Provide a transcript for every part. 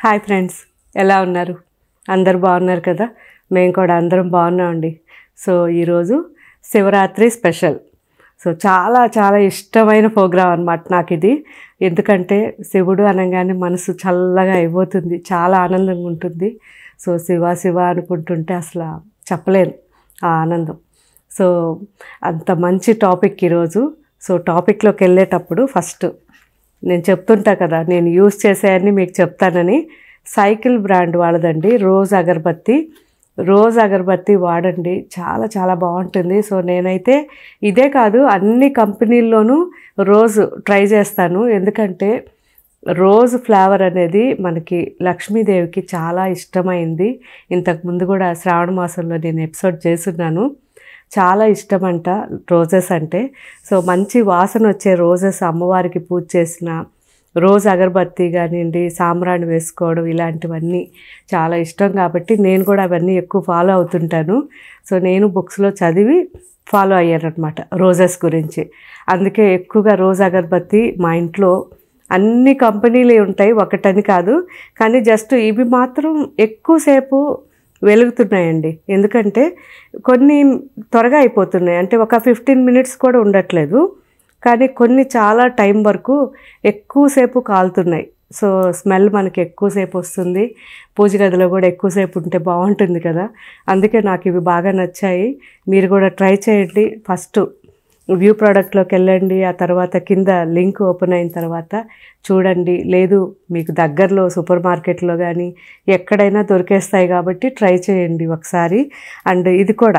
Hi friends, ఎలా ఉన్నారు? అందరు బాగున్నారు కదా? మేము కూడా అందరం బాగున్నామండి. సో ఈరోజు శివరాత్రి స్పెషల్. సో చాలా చాలా ఇష్టమైన ప్రోగ్రాం అన్నమాట నాకు ఇది. ఎందుకంటే శివుడు అనగానే మనసు చల్లగా అయిపోతుంది, చాలా ఆనందంగా ఉంటుంది. సో శివ శివ అనుకుంటుంటే అసలు చెప్పలేను ఆ ఆనందం. సో అంత మంచి టాపిక్ ఈరోజు. సో టాపిక్లోకి వెళ్ళేటప్పుడు ఫస్ట్ నేను చెప్తుంటా కదా, నేను యూజ్ చేసేవన్నీ మీకు చెప్తానని. సైకిల్ బ్రాండ్ వాళ్ళదండి రోజ్ అగరబత్తి వాడండి, చాలా చాలా బాగుంటుంది. సో నేనైతే ఇదే కాదు, అన్ని కంపెనీల్లోనూ రోజ్ ట్రై చేస్తాను. ఎందుకంటే రోజ్ ఫ్లేవర్ అనేది మనకి లక్ష్మీదేవికి చాలా ఇష్టమైంది. ఇంతకుముందు కూడా శ్రావణ మాసంలో నేను ఎపిసోడ్ చేస్తున్నాను. చాలా ఇష్టమంట రోజెస్ అంటే. సో మంచి వాసన వచ్చే రోజెస్ అమ్మవారికి పూజ చేసిన రోజ్ అగరబత్తి కానివ్వండి, సాంబ్రాణి వేసుకోవడం, ఇలాంటివన్నీ చాలా ఇష్టం కాబట్టి నేను కూడా అవన్నీ ఎక్కువ ఫాలో అవుతుంటాను. సో నేను బుక్స్లో చదివి ఫాలో అయ్యానమాట రోజెస్ గురించి. అందుకే ఎక్కువగా రోజ్ అగరబత్తి మా ఇంట్లో అన్ని కంపెనీలు ఉంటాయి, ఒకటని కాదు. కానీ జస్ట్ ఇవి మాత్రం ఎక్కువసేపు వెలుగుతున్నాయండి. ఎందుకంటే కొన్ని త్వరగా అయిపోతున్నాయి, అంటే ఒక 15 minutes కూడా ఉండట్లేదు. కానీ కొన్ని చాలా టైం వరకు ఎక్కువసేపు కాలుతున్నాయి. సో స్మెల్ మనకి ఎక్కువసేపు వస్తుంది. పూజ గదిలో కూడా ఎక్కువసేపు ఉంటే బాగుంటుంది కదా. అందుకే నాకు ఇవి బాగా నచ్చాయి. మీరు కూడా ట్రై చేయండి. ఫస్ట్ వ్యూ ప్రోడక్ట్లోకి వెళ్ళండి, ఆ తర్వాత కింద లింక్ ఓపెన్ అయిన తర్వాత చూడండి. లేదు మీకు దగ్గరలో సూపర్ మార్కెట్లో కానీ ఎక్కడైనా దొరికేస్తాయి కాబట్టి ట్రై చేయండి ఒకసారి. అండ్ ఇది కూడా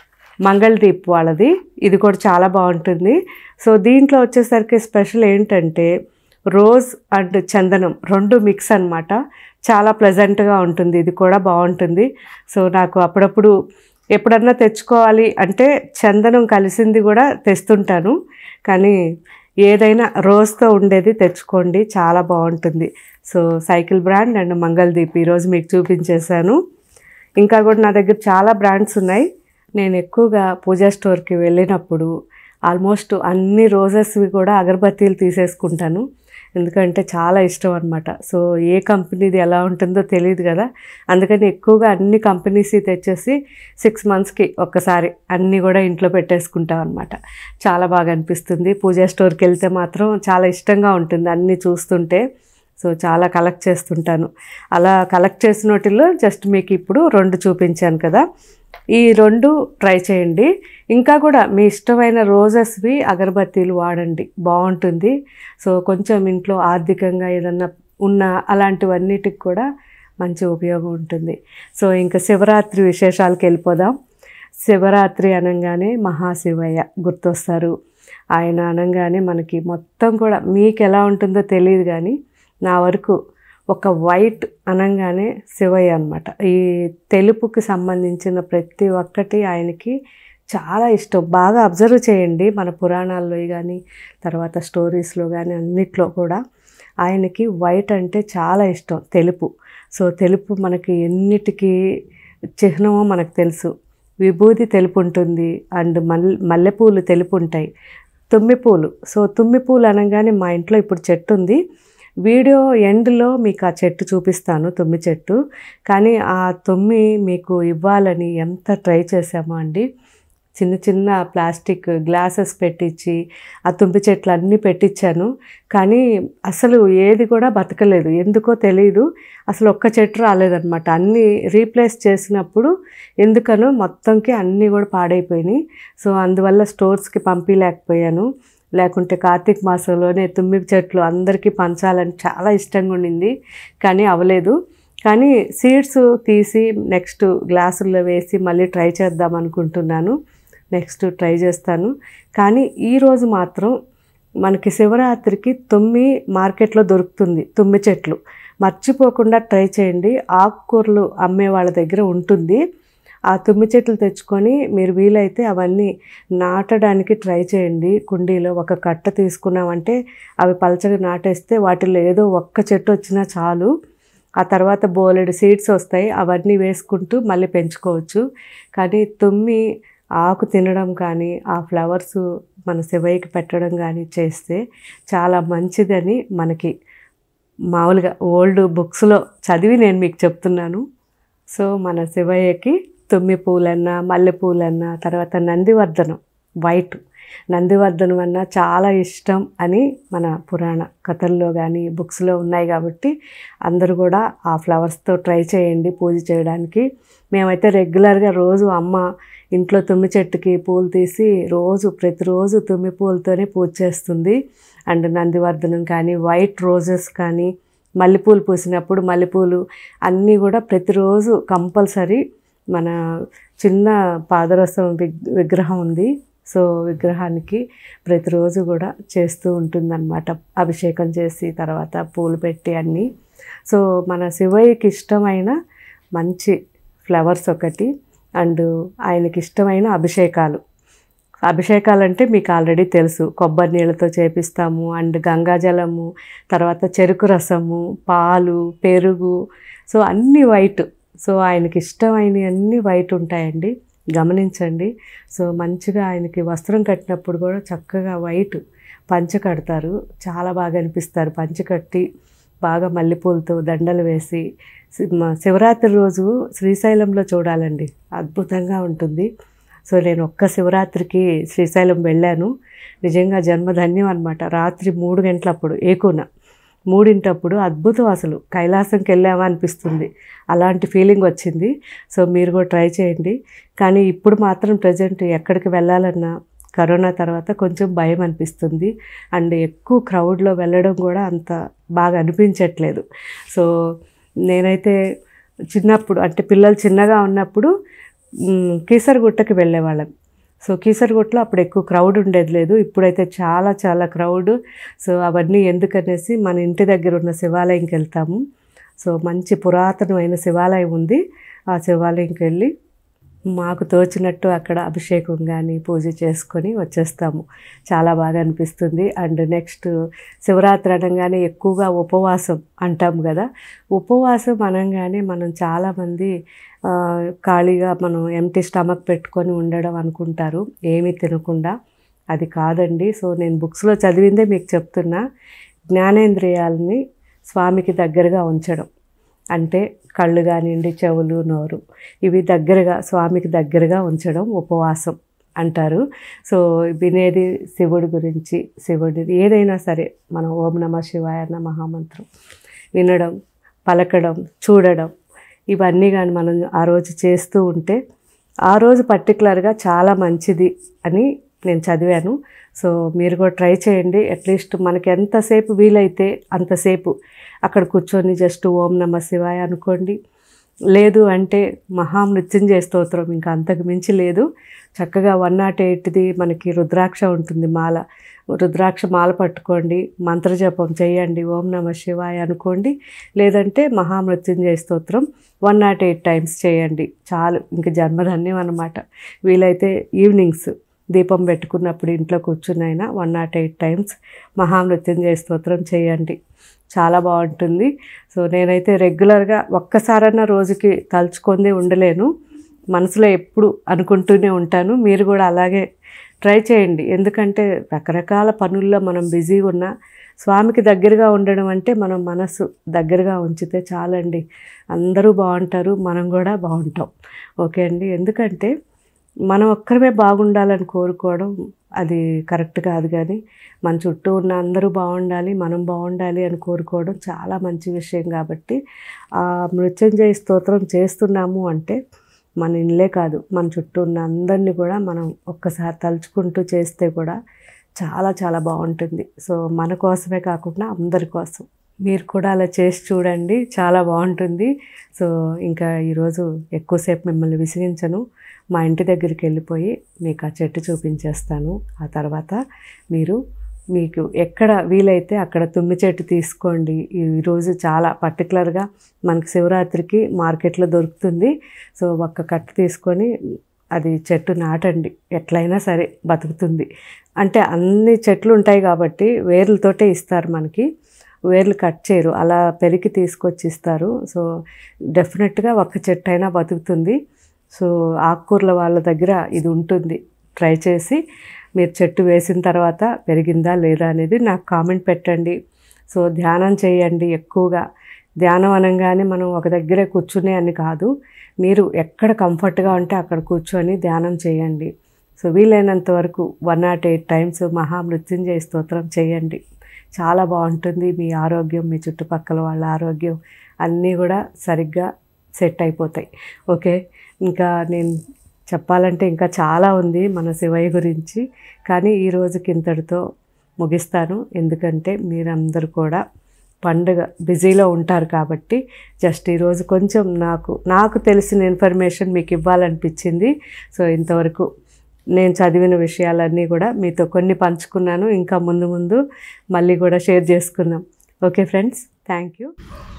మంగళదీప్ వాళ్ళది, ఇది కూడా చాలా బాగుంటుంది. సో దీంట్లో వచ్చేసరికి స్పెషల్ ఏంటంటే రోజ్ అండ్ చందనం రెండు మిక్స్ అన్నమాట. చాలా ప్లెజెంట్గా ఉంటుంది, ఇది కూడా బాగుంటుంది. సో నాకు అప్పుడప్పుడు ఎప్పుడన్నా తెచ్చుకోవాలి అంటే చందనం కలిసింది కూడా తెస్తుంటాను. కానీ ఏదైనా రోజ్తో ఉండేది తెచ్చుకోండి, చాలా బాగుంటుంది. So cycle brand and Mangaldeep ఈరోజు మీకు చూపించేశాను. ఇంకా కూడా నా దగ్గర చాలా బ్రాండ్స్ ఉన్నాయి. నేను ఎక్కువగా పూజా స్టోర్కి వెళ్ళినప్పుడు ఆల్మోస్ట్ అన్ని రోజెస్వి కూడా అగరబత్తీలు తీసేసుకుంటాను. ఎందుకంటే చాలా ఇష్టం అనమాట. సో ఏ కంపెనీది ఎలా ఉంటుందో తెలియదు కదా, అందుకని ఎక్కువగా అన్ని కంపెనీస్ తెచ్చేసి 6 monthsకి ఒక్కసారి అన్నీ కూడా ఇంట్లో పెట్టేసుకుంటాం అనమాట. చాలా బాగా అనిపిస్తుంది. పూజా స్టోర్కి వెళ్తే మాత్రం చాలా ఇష్టంగా ఉంటుంది అన్నీ చూస్తుంటే. సో చాలా కలెక్ట్ చేస్తుంటాను. అలా కలెక్ట్ చేసిన వాటిల్లో జస్ట్ మీకు ఇప్పుడు 2 చూపించాను కదా, ఈ 2 ట్రై చేయండి. ఇంకా కూడా మీ ఇష్టమైన రోజెస్వి అగరబత్తీలు వాడండి, బాగుంటుంది. సో కొంచెం ఇంట్లో ఆర్థికంగా ఏదన్నా ఉన్న అలాంటివన్నిటికి కూడా మంచి ఉపయోగం ఉంటుంది. సో ఇంకా శివరాత్రి విశేషాలకు వెళ్ళిపోదాం. శివరాత్రి అనగానే మహాశివయ్య గుర్తొస్తారు. ఆయన అనగానే మనకి మొత్తం కూడా మీకు ఎలా ఉంటుందో తెలియదు, కానీ నా వరకు ఒక వైట్ అనగానే శివయ్య అనమాట. ఈ తెలుపుకి సంబంధించిన ప్రతి ఒక్కటి ఆయనకి చాలా ఇష్టం. బాగా అబ్జర్వ్ చేయండి, మన పురాణాల్లో కానీ తర్వాత స్టోరీస్లో కానీ అన్నిట్లో కూడా ఆయనకి వైట్ అంటే చాలా ఇష్టం, తెలుపు. సో తెలుపు మనకి ఎన్నిటికీ చిహ్నమో మనకు తెలుసు. విభూది తెలుపు ఉంటుంది, అండ్ మల్లెపూలు తెలుపు ఉంటాయి, తుమ్మిపూలు. సో తుమ్మిపూలు అనగానే మా ఇంట్లో ఇప్పుడు చెట్టు ఉంది. వీడియో ఎండ్లో మీకు ఆ చెట్టు చూపిస్తాను, తుమ్మి చెట్టు. కానీ ఆ తుమ్మి మీకు ఇవ్వాలని ఎంత ట్రై చేసామో అండి. చిన్న చిన్న ప్లాస్టిక్ గ్లాసెస్ పెట్టించి ఆ తుమ్మి చెట్లు అన్నీ పెట్టించాను, కానీ అసలు ఏది కూడా బతకలేదు. ఎందుకో తెలియదు, అసలు ఒక్క చెట్టు రాలేదన్నమాట. అన్నీ రీప్లేస్ చేసినప్పుడు ఎందుకనో మొత్తంకి అన్నీ కూడా పాడైపోయినాయి. సో అందువల్ల స్టోర్స్కి పంపించలేకపోయాను. లేకుంటే కార్తీక మాసంలోనే తుమ్మి చెట్లు అందరికీ పంచాలని చాలా ఇష్టంగా ఉండింది, కానీ అవ్వలేదు. కానీ సీడ్స్ తీసి నెక్స్ట్ గ్లాసుల్లో వేసి మళ్ళీ ట్రై చేద్దాం అనుకుంటున్నాను. నెక్స్ట్ ట్రై చేస్తాను. కానీ ఈరోజు మాత్రం మనకి శివరాత్రికి తుమ్మి మార్కెట్లో దొరుకుతుంది, తుమ్మి చెట్లు. మర్చిపోకుండా ట్రై చేయండి. ఆకుకూరలు అమ్మే వాళ్ళ దగ్గర ఉంటుంది. ఆ తుమ్మి చెట్లు తెచ్చుకొని మీరు వీలైతే అవన్నీ నాటడానికి ట్రై చేయండి. కుండీలో ఒక కట్ట తీసుకున్నామంటే అవి పలచగా నాటేస్తే వాటిలో ఏదో ఒక్క చెట్టు వచ్చినా చాలు. ఆ తర్వాత బోలెడు సీడ్స్ వస్తాయి, అవన్నీ వేసుకుంటూ మళ్ళీ పెంచుకోవచ్చు. కానీ తుమ్మి ఆకు తినడం కానీ ఆ ఫ్లవర్స్ మన శివయ్యకి పెట్టడం కానీ చేస్తే చాలా మంచిదని మనకి మామూలుగా ఓల్డ్ బుక్స్లో చదివి నేను మీకు చెప్తున్నాను. సో మన శివయ్యకి తుమ్మి పూలన్నా, మల్లెపూలన్నా, తర్వాత నందివర్ధనం వైట్ నందివర్ధనం అన్నా చాలా ఇష్టం అని మన పురాణ కథల్లో కానీ బుక్స్లో ఉన్నాయి. కాబట్టి అందరూ కూడా ఆ ఫ్లవర్స్తో ట్రై చేయండి పూజ చేయడానికి. మేమైతే రెగ్యులర్గా రోజు అమ్మ ఇంట్లో తుమ్మి చెట్టుకి పూలు తీసి ప్రతిరోజు తుమ్మి పూలతోనే పూజ చేస్తుంది. అండ్ నందివర్ధనం కానీ, వైట్ రోజెస్ కానీ, మల్లెపూలు పూసినప్పుడు మల్లెపూలు అన్నీ కూడా ప్రతిరోజు కంపల్సరీ. మన చిన్న పాదరసం విగ్రహం ఉంది. సో విగ్రహానికి ప్రతిరోజు కూడా చేస్తూ ఉంటుందన్నమాట. అభిషేకం చేసి తర్వాత పూలు పెట్టి అన్నీ. సో మన శివయ్యకి ఇష్టమైన మంచి ఫ్లవర్స్ ఒకటి, అండ్ ఆయనకి ఇష్టమైన అభిషేకాలు అంటే మీకు ఆల్రెడీ తెలుసు. కొబ్బరి నీళ్ళతో చేపిస్తాము, అండ్ గంగాజలము, తర్వాత చెరుకు రసము, పాలు, పెరుగు, సో అన్నీ వైట్. సో ఆయనకి ఇష్టమైనవి అన్నీ వైట్ ఉంటాయండి, గమనించండి. సో మంచిగా ఆయనకి వస్త్రం కట్టినప్పుడు కూడా చక్కగా వైట్ పంచ కడతారు, చాలా బాగా అనిపిస్తారు. పంచ కట్టి బాగా మల్లెపూలతో దండలు వేసి శివరాత్రి రోజు శ్రీశైలంలో చూడాలండి, అద్భుతంగా ఉంటుంది. సో నేను ఒక్క శివరాత్రికి శ్రీశైలం వెళ్ళాను, నిజంగా జన్మధన్యం అనమాట. రాత్రి 3 గంటలప్పుడు ఏకున 3 అద్భుతం, అసలు కైలాసంకి వెళ్ళామా అనిపిస్తుంది, అలాంటి ఫీలింగ్ వచ్చింది. సో మీరు కూడా ట్రై చేయండి. కానీ ఇప్పుడు మాత్రం ప్రజెంట్ ఎక్కడికి వెళ్ళాలన్నా కరోనా తర్వాత కొంచెం భయం అనిపిస్తుంది, అండ్ ఎక్కువ క్రౌడ్లో వెళ్ళడం కూడా అంత బాగా అనిపించట్లేదు. సో నేనైతే చిన్నప్పుడు అంటే పిల్లలు చిన్నగా ఉన్నప్పుడు కీసరగుట్టకి వెళ్ళేవాళ్ళం. సో కీసరగుట్టలో అప్పుడు ఎక్కువ క్రౌడ్ ఉండేది లేదు, ఇప్పుడైతే చాలా చాలా క్రౌడ్. సో అవన్నీ ఎందుకనేసి మన ఇంటి దగ్గర ఉన్న శివాలయంకి వెళ్తాము. సో మంచి పురాతనమైన శివాలయం ఉంది, ఆ శివాలయంకి వెళ్ళి మాకు తోచినట్టు అక్కడ అభిషేకం కానీ పూజ చేసుకొని వచ్చేస్తాము. చాలా బాగా అనిపిస్తుంది. అండ్ నెక్స్ట్ శివరాత్రి అనగానే ఎక్కువగా ఉపవాసం అంటాము కదా. ఉపవాసం అనగానే మనం చాలామంది ఖాళీగా మనం ఎంటీ స్టమక్ పెట్టుకొని ఉండడం అనుకుంటారు, ఏమీ తినకుండా. అది కాదండి. సో నేను బుక్స్లో చదివిందే మీకు చెప్తున్నా. జ్ఞానేంద్రియాలని స్వామికి దగ్గరగా ఉంచడం అంటే కళ్ళు కానివ్వండి, చెవులు, నోరు, ఇవి దగ్గరగా స్వామికి దగ్గరగా ఉంచడం ఉపవాసం అంటారు. సో వినేది శివుడి గురించి, శివుడిది ఏదైనా సరే మనం ఓం నమ శివాయ అన్న మహామంత్రం వినడం, పలకడం, చూడడం, ఇవన్నీ కానీ మనం ఆ రోజు చేస్తూ ఉంటే ఆ రోజు పర్టికులర్గా చాలా మంచిది అని నేను చదివాను. సో మీరు కూడా ట్రై చేయండి. అట్లీస్ట్ మనకి ఎంతసేపు వీలైతే అంతసేపు అక్కడ కూర్చొని జస్ట్ ఓం నమ శివాయ అనుకోండి. లేదు అంటే మహామృత్యుంజయ స్తోత్రం, ఇంకా అంతకు మించి లేదు. చక్కగా 108ది మనకి రుద్రాక్ష ఉంటుంది, మాల, రుద్రాక్ష మాల పట్టుకోండి, మంత్రజపం చేయండి, ఓం నమ శివాయ అనుకోండి. లేదంటే మహామృత్యుంజయ స్తోత్రం 108 టైమ్స్ చేయండి, చాలు, ఇంక జన్మధన్యం అన్నమాట. వీలైతే ఈవినింగ్స్ దీపం పెట్టుకున్నప్పుడు ఇంట్లో కూర్చున్నైనా 108 టైమ్స్ మహామృత్యుంజయ స్తోత్రం చేయండి, చాలా బాగుంటుంది. సో నేనైతే రెగ్యులర్గా ఒక్కసారన్నా రోజుకి తలుచుకొని ఉండలేను, మనసులో ఎప్పుడు అనుకుంటూనే ఉంటాను. మీరు కూడా అలాగే ట్రై చేయండి. ఎందుకంటే రకరకాల పనుల్లో మనం బిజీగా ఉన్నా స్వామికి దగ్గరగా ఉండడం అంటే మనం మనసు దగ్గరగా ఉంచితే చాలండి, అందరూ బాగుంటారు, మనం కూడా బాగుంటాం. ఓకే అండి. ఎందుకంటే మనం ఒక్కరమే బాగుండాలని కోరుకోవడం అది కరెక్ట్ కాదు, కానీ మన చుట్టూ ఉన్న అందరూ బాగుండాలి, మనం బాగుండాలి అని కోరుకోవడం చాలా మంచి విషయం. కాబట్టి ఆ మృత్యుంజయ స్తోత్రం చేస్తున్నాము అంటే మన ఇల్లే కాదు, మన చుట్టూ ఉన్న అందరినీ కూడా మనం ఒక్కసారి తలుచుకుంటూ చేస్తే కూడా చాలా చాలా బాగుంటుంది. సో మన కోసమే కాకుండా అందరి కోసం మీరు కూడా అలా చేసి చూడండి, చాలా బాగుంటుంది. సో ఇంకా ఈరోజు ఎక్కువసేపు మిమ్మల్ని విసిగించను, మా ఇంటి దగ్గరికి వెళ్ళిపోయి మీకు ఆ చెట్టు చూపించేస్తాను. ఆ తర్వాత మీకు ఎక్కడ వీలైతే అక్కడ తుమ్మి చెట్టు తీసుకోండి. ఈరోజు చాలా పర్టికులర్గా మనకి శివరాత్రికి మార్కెట్లో దొరుకుతుంది. సో ఒక్క కట్ట తీసుకొని అది చెట్టు నాటండి, ఎట్లయినా సరే బతుకుతుంది. అంటే అన్ని చెట్లు ఉంటాయి కాబట్టి వేర్లతోటే ఇస్తారు మనకి, వేర్లు కట్ చేయరు, అలా పెరికి తీసుకొచ్చి ఇస్తారు. సో డెఫినెట్గా ఒక్క చెట్టు అయినా బతుకుతుంది. సో ఆకుకూరల వాళ్ళ దగ్గర ఇది ఉంటుంది, ట్రై చేసి మీరు చెట్టు వేసిన తర్వాత పెరిగిందా లేదా అనేది నాకు కామెంట్ పెట్టండి. సో ధ్యానం చేయండి ఎక్కువగా. ధ్యానం అనగానే మనం ఒక దగ్గరే కూర్చునే అని కాదు, మీరు ఎక్కడ కంఫర్ట్గా ఉంటే అక్కడ కూర్చొని ధ్యానం చేయండి. సో వీలైనంత వరకు 108 టైమ్స్ మహామృత్యుంజయ స్తోత్రం చేయండి. చాలా బాగుంటుంది. మీ ఆరోగ్యం, మీ చుట్టుపక్కల వాళ్ళ ఆరోగ్యం అన్నీ కూడా సరిగ్గా సెట్ అయిపోతాయి. ఓకే, ఇంకా నేను చెప్పాలంటే ఇంకా చాలా ఉంది మన శివయ్య గురించి, కానీ ఈ రోజుకి ఇంతటితో ముగిస్తాను. ఎందుకంటే మీరందరూ కూడా పండుగ బిజీలో ఉంటారు కాబట్టి జస్ట్ ఈరోజు కొంచెం నాకు తెలిసిన ఇన్ఫర్మేషన్ మీకు ఇవ్వాలనిపించింది. సో ఇంతవరకు నేను చదివిన విషయాలన్నీ కూడా మీతో కొన్ని పంచుకున్నాను. ఇంకా ముందు ముందు మళ్ళీ కూడా షేర్ చేసుకుందాం. Okay friends, thank you.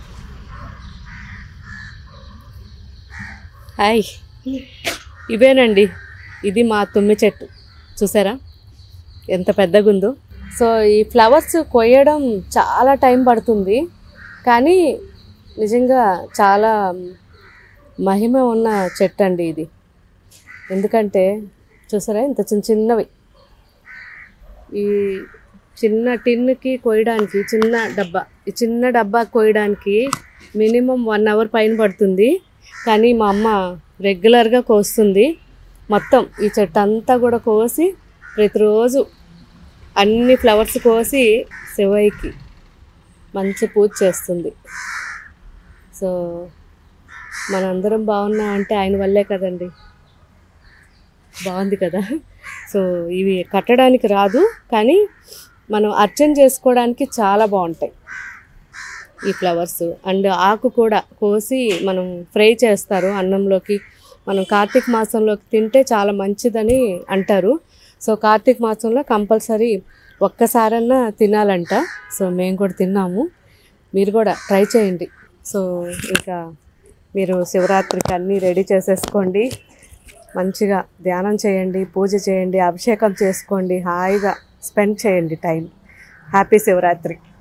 Hi, ఇవేనండి, ఇది మా తుమ్మి చెట్టు. చూసారా ఎంత పెద్దగా ఉందో. సో ఈ ఫ్లవర్స్ కొయ్యడం చాలా టైం పడుతుంది, కానీ నిజంగా చాలా మహిమ ఉన్న చెట్టు అండి ఇది. ఎందుకంటే చూసారా ఇంత చిన్నవి, ఈ చిన్న టిన్నుకి కొయ్యడానికి ఈ చిన్న డబ్బా కొయ్యడానికి మినిమం 1 అవర్ పైన పడుతుంది. కానీ మా అమ్మ రెగ్యులర్గా కోస్తుంది. మొత్తం ఈ చెట్టు అంతా కూడా కోసి ప్రతిరోజు అన్ని ఫ్లవర్స్ కోసి శివయ్యకి మంచి పూజ చేస్తుంది. సో మనందరం బాగున్నాం అంటే ఆయన వల్లే కదండి. బాగుంది కదా. సో ఇవి కట్టడానికి రాదు, కానీ మనం అర్చన చేసుకోవడానికి చాలా బాగుంటాయి ఈ ఫ్లవర్స్. అండ్ ఆకు కూడా కోసి మనం ఫ్రై చేస్తారు అన్నంలోకి. మనం కార్తీక మాసంలోకి తింటే చాలా మంచిదని అంటారు. సో కార్తీక మాసంలో కంపల్సరీ ఒక్కసారన్నా తినాలంట. సో మేము కూడా తిన్నాము, మీరు కూడా ట్రై చేయండి. సో ఇంకా మీరు శివరాత్రికి అన్నీ రెడీ చేసేసుకోండి. మంచిగా ధ్యానం చేయండి, పూజ చేయండి, అభిషేకం చేసుకోండి, హాయిగా స్పెండ్ చేయండి టైం. హ్యాపీ శివరాత్రి.